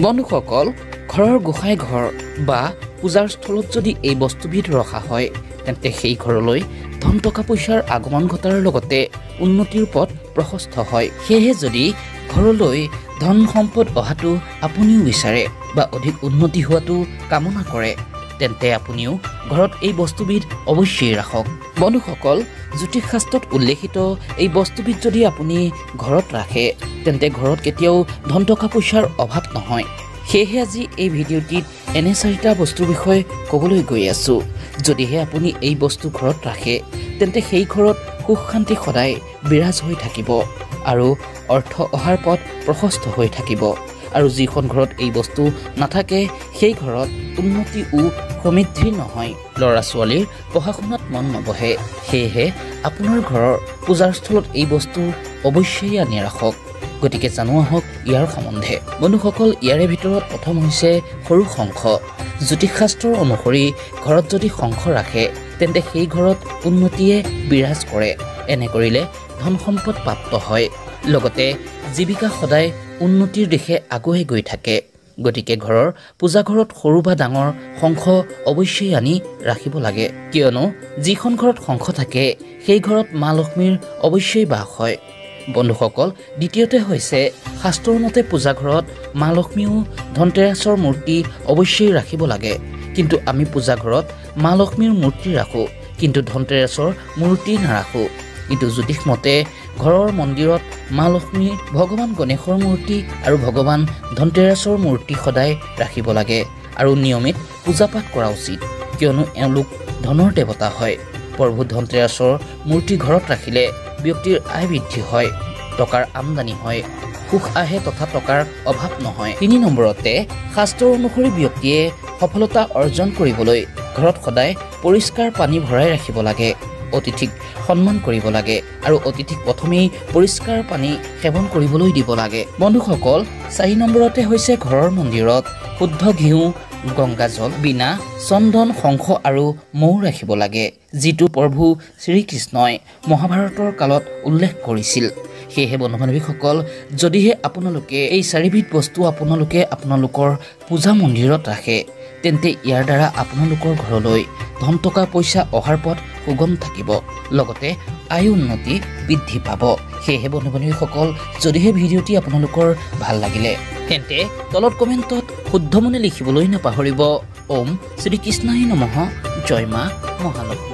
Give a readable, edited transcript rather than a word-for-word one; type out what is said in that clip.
বন্ধুসকল, ঘৰৰ গোসাঁই ঘৰ বা পূজাৰ স্থলত যদি এই বস্তুবিধ ৰখা হয় তেন্তে সেই ঘৰলৈ ধন টকা পইচাৰ আগমন ঘটাৰ লগতে উন্নতিৰ পথ প্ৰশস্ত হয়। সেয়েহে যদি ঘৰলৈ ধন সম্পদ অহাটো আপুনিও বিচাৰে বা অধিক উন্নতি হোৱাটো কামনা কৰে তেন্তে আপুনিও ঘৰত এই বস্তুবিধ অৱশ্যেই ৰাখক। বন্ধুসকল, জ্যোতিষ শাস্ত্ৰত উল্লেখিত এই বস্তুবিধ যদি আপুনি ঘৰত ৰাখে তেন্তে ঘৰত কেতিয়াও ধন টকা পইচাৰ অভাৱ নহয়। সেয়েহে আজি এই ভিডিঅ'টিত এনে 4টা বস্তুৰ বিষয়ে ক'বলৈ গৈ আছোঁ। যদিহে আপুনি এই বস্তু ঘৰত ৰাখে তেন্তে সেই ঘৰত সুখ শান্তি সদায় বিৰাজ হৈ থাকিব আৰু অৰ্থ অহাৰ পথ প্ৰশস্ত হৈ থাকিব। আৰু যিখন ঘৰত এই বস্তু নাথাকে সেই ঘৰত উন্নতি ও সমৃদ্ধি নহয়, ল'ৰা ছোৱালীৰ পঢ়া শুনাত মন নবহে। সেয়েহে আপোনাৰ ঘৰৰ পূজাৰ স্থলত এই বস্তু অৱশ্যেই আনি ৰাখক। গতিকে জানো আহক ইয়াৰ সম্বন্ধে। বন্ধুসকল, ইয়াৰে ভিতৰত প্ৰথম হৈছে সৰু শংখ। জ্যোতিষ শাস্ত্ৰৰ অনুসৰি ঘৰত যদি শংখ ৰাখে তেন্তে সেই ঘৰত উন্নতিয়ে বিৰাজ কৰে। এনে কৰিলে ধন সম্পদ প্ৰাপ্ত হয়, লগতে জীৱিকা সদায় উন্নতিৰ দিশে আগুৱাই গৈ থাকে। গতিকে ঘৰৰ পূজা ঘৰত সৰু বা ডাঙৰ শংখ অৱশ্যেই আনি ৰাখিব লাগে, কিয়নো যিখন ঘৰত শংখ থাকে সেই ঘৰত মা লক্ষ্মীৰ অৱশ্যেই বাস হয়। বন্ধুসকল, দ্বিতীয়তে হৈছে শাস্ত্ৰৰ মতে পূজা ঘৰত মা লক্ষ্মীও ধনতেৰাছৰ মূৰ্তি অৱশ্যেই ৰাখিব লাগে। কিন্তু আমি পূজা ঘৰত মা লক্ষ্মীৰ মূৰ্তি ৰাখোঁ কিন্তু ধনতেৰাছৰ মূৰ্তি নাৰাখোঁ। কিন্তু জ্যোতিষ মতে ঘৰৰ মন্দিৰত মা লক্ষ্মী, ভগৱান গণেশৰ মূৰ্তি আৰু ভগৱান ধনতেৰাছৰ মূৰ্তি সদায় ৰাখিব লাগে আৰু নিয়মিত পূজা পাঠ কৰা উচিত, কিয়নো এওঁলোক ধনৰ দেৱতা হয়। প্ৰভু ধনতেৰাছৰ মূৰ্তি ঘৰত ৰাখিলে ব্যক্তিৰ আয় বৃদ্ধি হয়, টকাৰ আমদানি হয়, সুখ আহে তথা টকাৰ অভাৱ নহয়। 3 নম্বৰতে শাস্ত্ৰ অনুসৰি ব্যক্তিয়ে সফলতা অৰ্জন কৰিবলৈ ঘৰত সদায় পৰিষ্কাৰ পানী ভৰাই ৰাখিব লাগে, অতিথিক সন্মান কৰিব লাগে আৰু অতিথিক প্ৰথমেই পৰিষ্কাৰ পানী সেৱন কৰিবলৈ দিব লাগে। বন্ধুসকল, 4 নম্বৰতে হৈছে ঘৰৰ মন্দিৰত শুদ্ধ ঘিউ, গংগাজল, বীণা, চন্দন, শংখ আৰু মৌ ৰাখিব লাগে, যিটো প্ৰভু শ্ৰীকৃষ্ণই মহাভাৰতৰ কালত উল্লেখ কৰিছিল। সেয়েহে বন্ধু বান্ধৱীসকল, যদিহে আপোনালোকে এই 4বিধ বস্তু আপোনালোকৰ পূজা মন্দিৰত ৰাখে তেন্তে ইয়াৰ দ্বাৰা আপোনালোকৰ ঘৰলৈ ধন টকা পইচা অহাৰ পথ সুগম থাকিব, লগতে আয় উন্নতি বৃদ্ধি পাব। সেয়েহে বন্ধু বান্ধৱীসকল, যদিহে ভিডিঅ'টি আপোনালোকৰ ভাল লাগিলে তেন্তে তলত কমেণ্টত শুদ্ধ মনে লিখিবলৈ নাপাহৰিব। ওম শ্ৰীকৃষ্ণায় নমঃ। জয় মা মহালক্ষ্মী।